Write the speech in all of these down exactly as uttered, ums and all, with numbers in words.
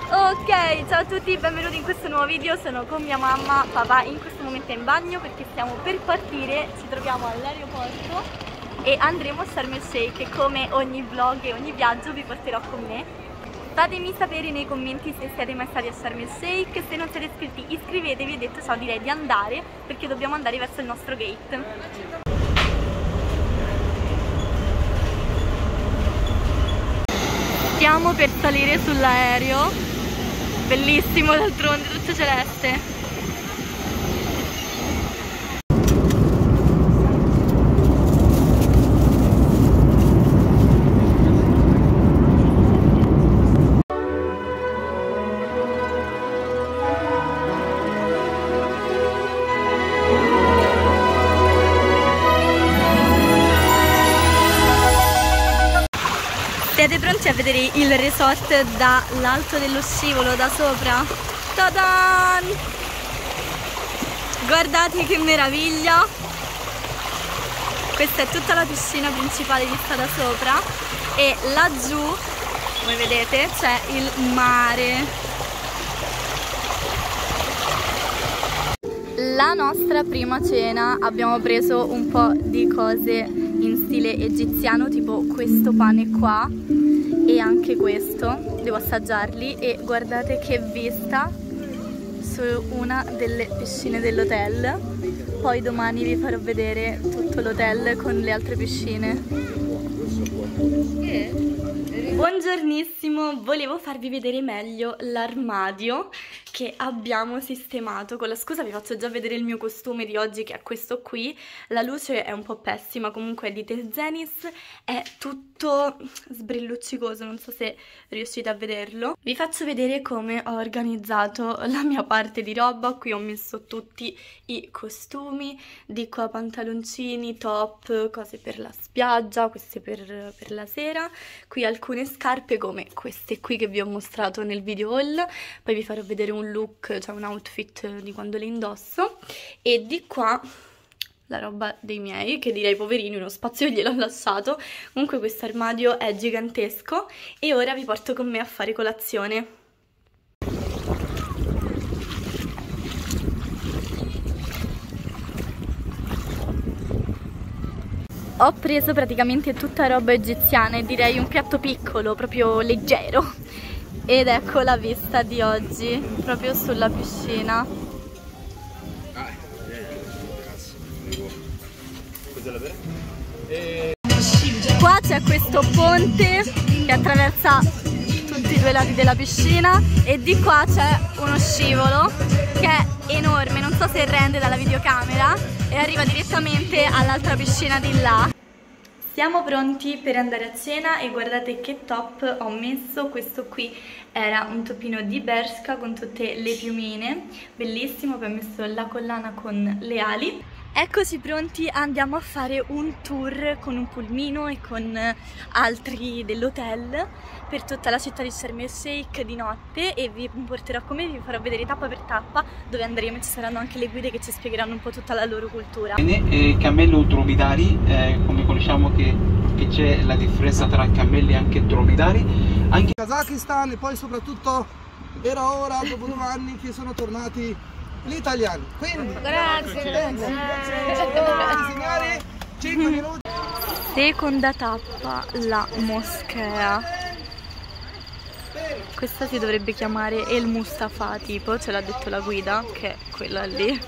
Ok, ciao a tutti, benvenuti in questo nuovo video. Sono con mia mamma, papà in questo momento è in bagno perché stiamo per partire. Ci troviamo all'aeroporto e andremo a Sharm el Sheikh. Come ogni vlog e ogni viaggio vi porterò con me. Fatemi sapere nei commenti se siete mai stati a Sharm el Sheikh. Se non siete iscritti iscrivetevi, e detto ciò direi di andare perché dobbiamo andare verso il nostro gate. Stiamo per salire sull'aereo, bellissimo d'altronde, tutto celeste. Siete pronti a vedere il resort dall'alto dello scivolo, da sopra? Ta-dan! Guardate che meraviglia! Questa è tutta la piscina principale vista da sopra e laggiù, come vedete, c'è il mare. La nostra prima cena, abbiamo preso un po' di cose in stile egiziano, tipo questo pane qua e anche questo, devo assaggiarli. E guardate che vista su una delle piscine dell'hotel. Poi domani vi farò vedere tutto l'hotel con le altre piscine. Buongiornissimo, volevo farvi vedere meglio l'armadio che abbiamo sistemato. Con la scusa vi faccio già vedere il mio costume di oggi, che è questo qui. La luce è un po' pessima, comunque è di Tezenis, è tutto sbrilluccicoso, non so se riuscite a vederlo. Vi faccio vedere come ho organizzato la mia parte di roba. Qui ho messo tutti i costumi, di qua pantaloncini, top, cose per la spiaggia, queste per, per la sera. Qui alcune scarpe come queste qui che vi ho mostrato nel video haul, poi vi farò vedere un look, cioè un outfit di quando le indosso, e di qua la roba dei miei, che direi poverini, uno spazio gliel'ho lasciato. Comunque questo armadio è gigantesco e ora vi porto con me a fare colazione. Ho preso praticamente tutta roba egiziana e direi un piatto piccolo, proprio leggero. Ed ecco la vista di oggi, proprio sulla piscina. Qua c'è questo ponte che attraversa tutti i due lati della piscina e di qua c'è uno scivolo che è enorme, non so se rende dalla videocamera, e arriva direttamente all'altra piscina di là. Siamo pronti per andare a cena e guardate che top ho messo. Questo qui era un topino di Bershka con tutte le piumine, bellissimo. Poi ho messo la collana con le ali. Eccoci pronti, andiamo a fare un tour con un pulmino e con altri dell'hotel per tutta la città di Sharm el Sheikh di notte, e vi porterò con me, vi farò vedere tappa per tappa dove andremo. Ci saranno anche le guide che ci spiegheranno un po' tutta la loro cultura. Eh, cammello dromedari, eh, come conosciamo che c'è la differenza tra cammelli e anche dromedari. Anche Kazakistan, e poi soprattutto era ora, dopo due anni, che sono tornati gli italiani. Quindi grazie, grazie, grazie signori, cinque minuti. Seconda tappa, la moschea. Questa si dovrebbe chiamare El Mustafa, tipo, ce l'ha detto la guida, che è quella lì.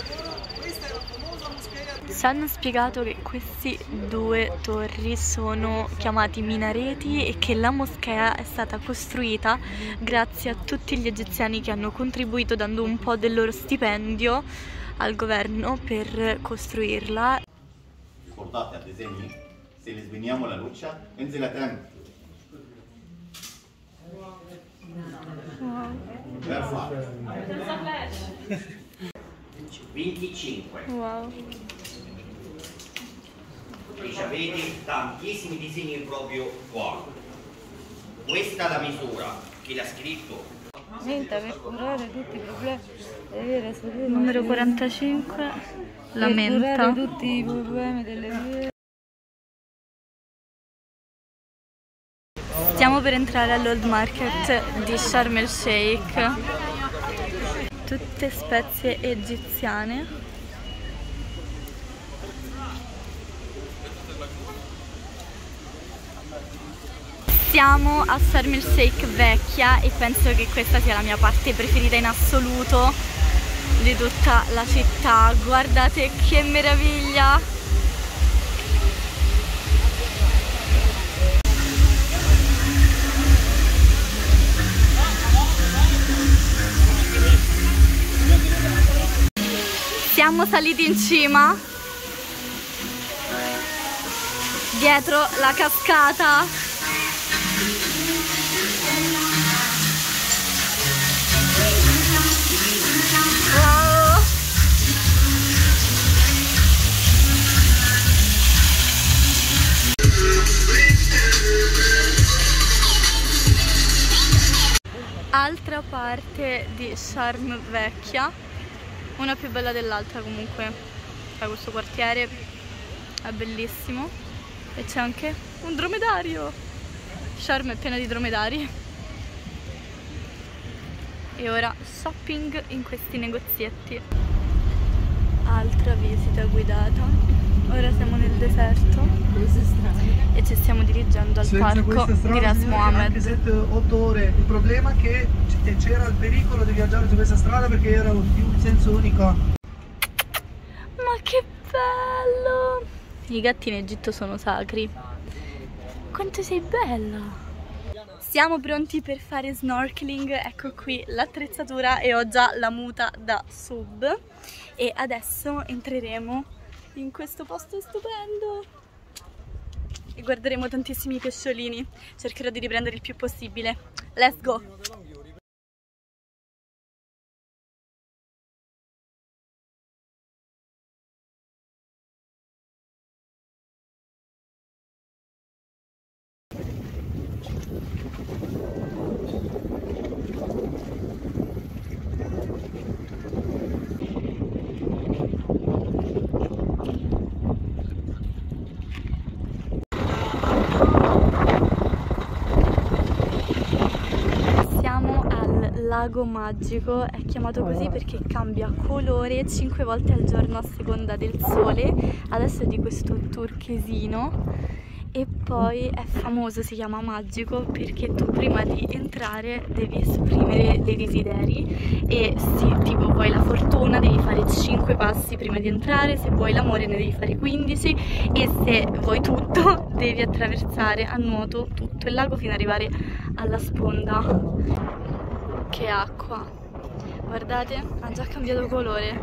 Ci hanno spiegato che questi due torri sono chiamati minareti e che la moschea è stata costruita grazie a tutti gli egiziani che hanno contribuito dando un po' del loro stipendio al governo per costruirla. Ricordate ad esempio, se le sveniamo la luce, انزل تاني. venticinque. Wow. Dice, vedi tantissimi disegni proprio qua. Questa è la misura, chi l'ha scritto. Per curare tutti i problemi, delle vere Numero quarantacinque, la menta. tutti i problemi delle vere. Stiamo Stiamo per entrare all'Old Market di Sharm el Sheikh. Tutte spezie egiziane. Siamo a Sharm el Sheikh vecchia e penso che questa sia la mia parte preferita in assoluto di tutta la città. Guardate che meraviglia! Siamo saliti in cima, dietro la cascata. Wow. Altra parte di Sharm vecchia. Una più bella dell'altra comunque, da questo quartiere è bellissimo e c'è anche un dromedario. Sharm è piena di dromedari. E ora shopping in questi negozietti. Altra visita guidata. Ora siamo nel deserto e ci stiamo dirigendo al Senza parco di Ras Mohammed. sette otto ore. Il problema è che c'era il pericolo di viaggiare su questa strada perché era un senso unico. Ma che bello! I gatti in Egitto sono sacri. Quanto sei bella! Siamo pronti per fare snorkeling. Ecco qui l'attrezzatura e ho già la muta da sub. E adesso entreremo in questo posto stupendo e guarderemo tantissimi pesciolini. Cercherò di riprendere il più possibile. Let's go! Lago magico, è chiamato così perché cambia colore cinque volte al giorno a seconda del sole. Adesso è di questo turchesino e poi è famoso, si chiama magico perché tu prima di entrare devi esprimere dei desideri e se tipo vuoi la fortuna devi fare cinque passi prima di entrare, se vuoi l'amore ne devi fare quindici e se vuoi tutto devi attraversare a nuoto tutto il lago fino ad arrivare alla sponda. Che acqua! Guardate, ha già cambiato colore.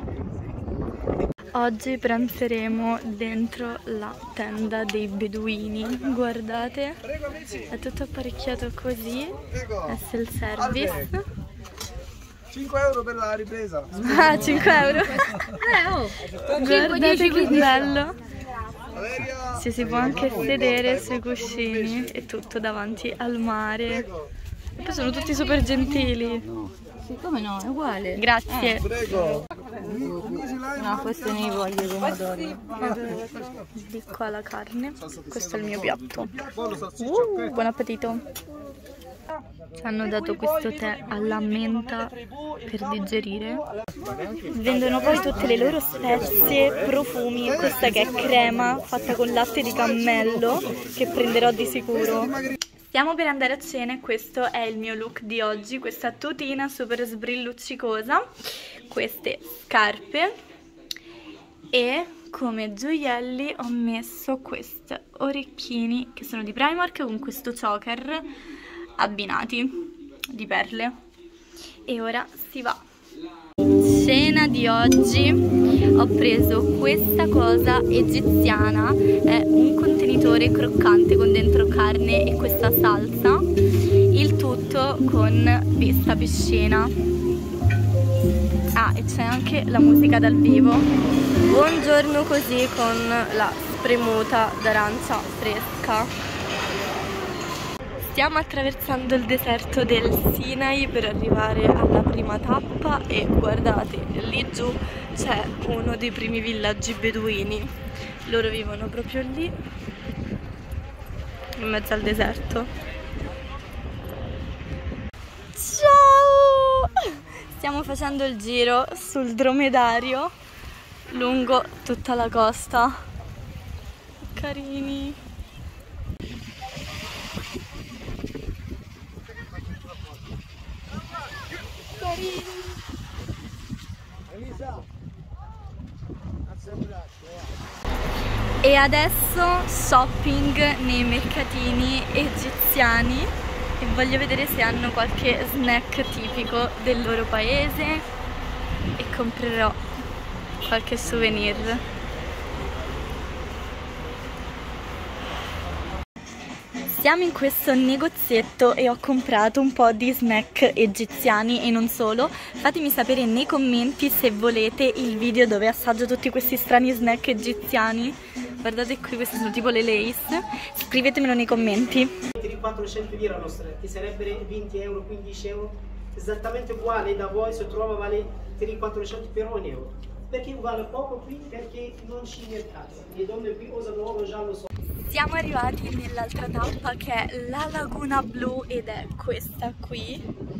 Oggi pranzeremo dentro la tenda dei beduini. Guardate, è tutto apparecchiato così. È self-service. cinque euro per la ripresa. Ah, cinque euro! Eh, oh. Guardate che bello! Ci si può anche sedere sui cuscini e tutto davanti al mare. E poi sono tutti super gentili. Sì, come no, è uguale. Grazie. Eh. Prego. No, questo ne voglio i pomodori. Di qua la carne. Questo è il mio piatto. Uh, buon appetito. Ci hanno dato questo tè alla menta per digerire. Vendono poi tutte le loro spezie, profumi. Questa che è crema fatta con latte di cammello che prenderò di sicuro. Stiamo per andare a cena e questo è il mio look di oggi. Questa tutina super sbrilluccicosa, queste scarpe e come gioielli ho messo questi orecchini che sono di Primark con questo choker abbinati di perle. E ora si va. Cena di oggi ho preso questa cosa egiziana, è un contenitore croccante con dentro carne e questa salsa, il tutto con vista piscina. Ah, e c'è anche la musica dal vivo. Buongiorno così con la spremuta d'arancia fresca. Stiamo attraversando il deserto del Sinai per arrivare alla prima tappa e guardate, lì giù c'è uno dei primi villaggi beduini. Loro vivono proprio lì, in mezzo al deserto. Stiamo facendo il giro sul dromedario lungo tutta la costa. Carini. Carini. E adesso shopping nei mercatini egiziani e voglio vedere se hanno qualche snack tipico del loro paese e comprerò qualche souvenir. Siamo in questo negozietto e ho comprato un po' di snack egiziani e non solo. Fatemi sapere nei commenti se volete il video dove assaggio tutti questi strani snack egiziani. Guardate qui, queste sono tipo le Lace. Scrivetemelo nei commenti. Di quattrocento lire nostre, che sarebbero venti euro, quindici euro, esattamente uguale da voi, se trova vale quattrocento per un euro. Perché vale poco qui? Perché non c'è mercato. Le donne qui usano già lo so. Siamo arrivati nell'altra tappa che è la Laguna Blu ed è questa qui.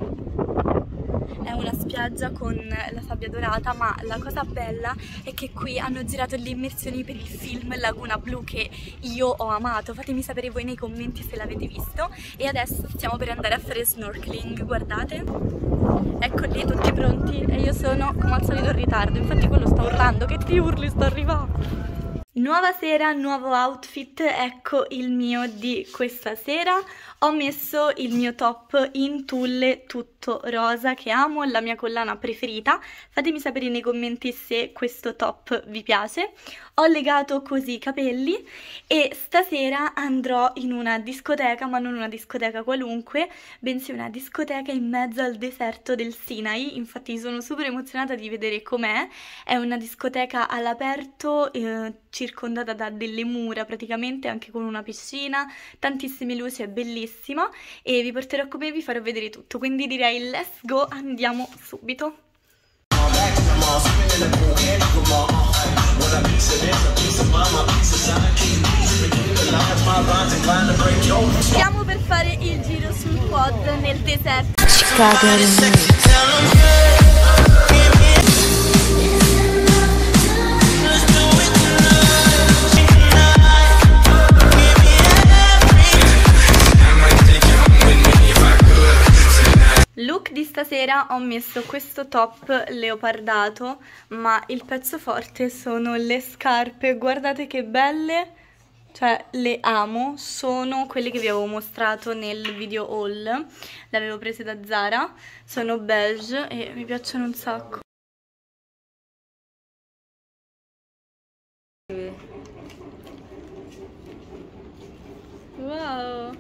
È una spiaggia con la sabbia dorata, ma la cosa bella è che qui hanno girato le immersioni per il film Laguna Blu che io ho amato. Fatemi sapere voi nei commenti se l'avete visto. E adesso stiamo per andare a fare snorkeling, guardate. Ecco lì tutti pronti e io sono come al solito in ritardo, infatti quello sta urlando, che ti urli, sto arrivando. Nuova sera, nuovo outfit, ecco il mio di questa sera. Ho messo il mio top in tulle tutto rosa che amo, la mia collana preferita. Fatemi sapere nei commenti se questo top vi piace. Ho legato così i capelli e stasera andrò in una discoteca, ma non una discoteca qualunque, bensì una discoteca in mezzo al deserto del Sinai. Infatti sono super emozionata di vedere com'è. È una discoteca all'aperto, eh, circondata da delle mura praticamente, anche con una piscina, tantissime luci, è bellissima e vi porterò con me e vi farò vedere tutto, quindi direi let's go, andiamo subito. Stiamo per fare il giro sul quad nel deserto. Look di stasera, ho messo questo top leopardato, ma il pezzo forte sono le scarpe, guardate che belle, cioè le amo, sono quelle che vi avevo mostrato nel video haul, le avevo prese da Zara, sono beige e mi piacciono un sacco. Wow!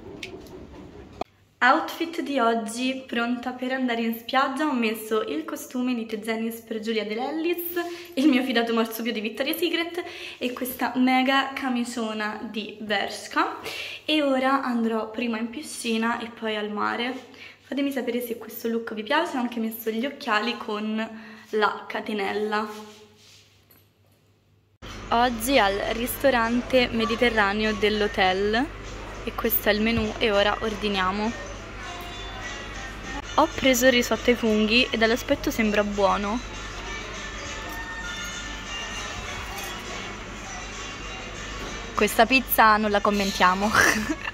Outfit di oggi, pronta per andare in spiaggia. Ho messo il costume di Tezenis per Giulia Dell'Ellis, il mio fidato marsupio di Victoria's Secret e questa mega camiciona di Bershka. E ora andrò prima in piscina e poi al mare. Fatemi sapere se questo look vi piace. Ho anche messo gli occhiali con la catenella. Oggi al ristorante mediterraneo dell'hotel e questo è il menù e ora ordiniamo. Ho preso il risotto ai funghi e dall'aspetto sembra buono. Questa pizza non la commentiamo.